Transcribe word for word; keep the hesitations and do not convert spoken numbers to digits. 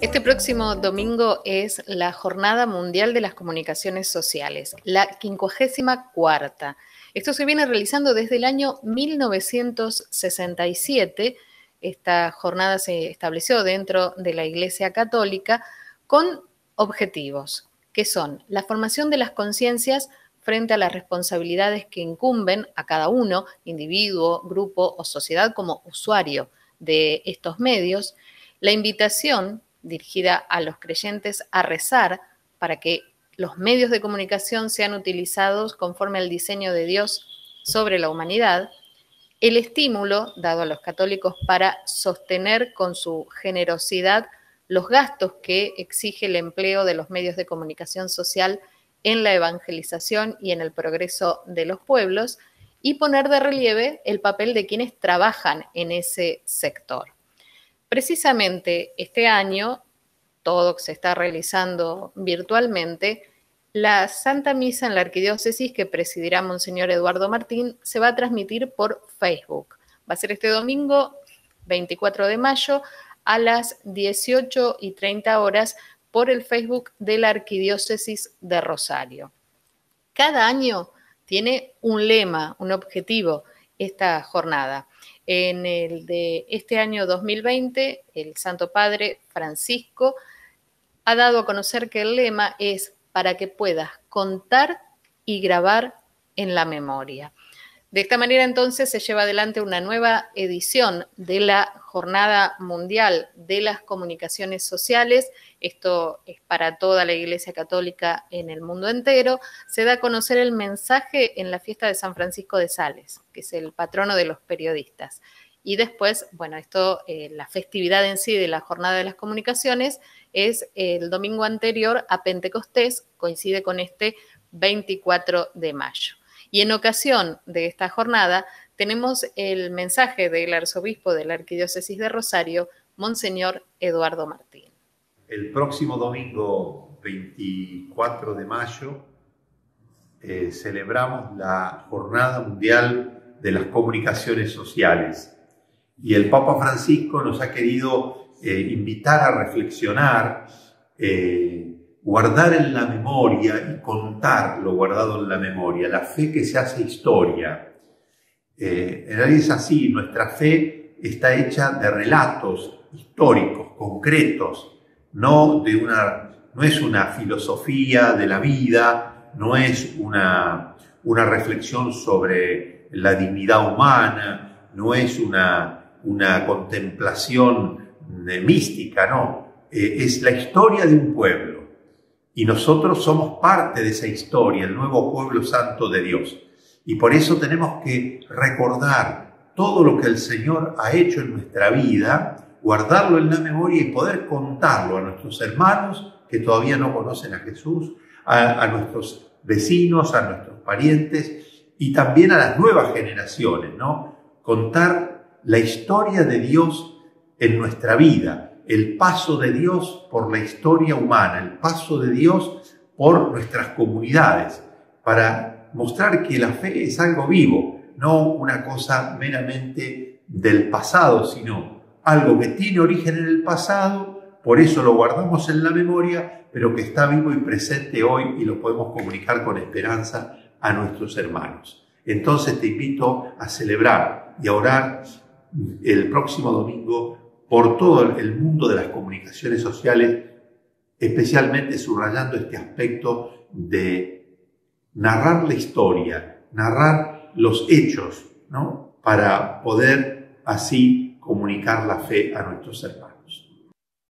Este próximo domingo es la Jornada Mundial de las Comunicaciones Sociales, la quincuagésima cuarta. Esto se viene realizando desde el año mil novecientos sesenta y siete. Esta jornada se estableció dentro de la Iglesia Católica con objetivos, que son la formación de las conciencias frente a las responsabilidades que incumben a cada uno, individuo, grupo o sociedad como usuario de estos medios, la invitación dirigida a los creyentes a rezar para que los medios de comunicación sean utilizados conforme al diseño de Dios sobre la humanidad, el estímulo dado a los católicos para sostener con su generosidad los gastos que exige el empleo de los medios de comunicación social en la evangelización y en el progreso de los pueblos, y poner de relieve el papel de quienes trabajan en ese sector. Precisamente este año, todo se está realizando virtualmente, la Santa Misa en la Arquidiócesis que presidirá Monseñor Eduardo Martín se va a transmitir por Facebook. Va a ser este domingo veinticuatro de mayo a las dieciocho y treinta horas por el Facebook de la Arquidiócesis de Rosario. Cada año tiene un lema, un objetivo, esta jornada. En el de este año dos mil veinte, el Santo Padre Francisco ha dado a conocer que el lema es para que puedas contar y grabar en la memoria. De esta manera, entonces, se lleva adelante una nueva edición de la Jornada Mundial de las Comunicaciones Sociales. Esto es para toda la Iglesia Católica en el mundo entero. Se da a conocer el mensaje en la fiesta de San Francisco de Sales, que es el patrono de los periodistas. Y después, bueno, esto, eh, la festividad en sí de la Jornada de las Comunicaciones es el domingo anterior a Pentecostés, coincide con este veinticuatro de mayo. Y en ocasión de esta jornada tenemos el mensaje del arzobispo de la Arquidiócesis de Rosario, Monseñor Eduardo Martín. El próximo domingo veinticuatro de mayo eh, celebramos la Jornada Mundial de las Comunicaciones Sociales. Y el Papa Francisco nos ha querido eh, invitar a reflexionar, eh, guardar en la memoria y contar lo guardado en la memoria, la fe que se hace historia. Eh, en realidad es así, nuestra fe está hecha de relatos históricos, concretos, no, de una, no es una filosofía de la vida, no es una, una reflexión sobre la dignidad humana, no es una, una contemplación eh, mística, no, eh, es la historia de un pueblo. Y nosotros somos parte de esa historia, el nuevo pueblo santo de Dios. Y por eso tenemos que recordar todo lo que el Señor ha hecho en nuestra vida, guardarlo en la memoria y poder contarlo a nuestros hermanos que todavía no conocen a Jesús, a, a nuestros vecinos, a nuestros parientes y también a las nuevas generaciones, ¿no? Contar la historia de Dios en nuestra vida, el paso de Dios por la historia humana, el paso de Dios por nuestras comunidades, para mostrar que la fe es algo vivo, no una cosa meramente del pasado, sino algo que tiene origen en el pasado, por eso lo guardamos en la memoria, pero que está vivo y presente hoy y lo podemos comunicar con esperanza a nuestros hermanos. Entonces te invito a celebrar y a orar el próximo domingo por todo el mundo de las comunicaciones sociales, especialmente subrayando este aspecto de narrar la historia, narrar los hechos, ¿no? Para poder así comunicar la fe a nuestros hermanos.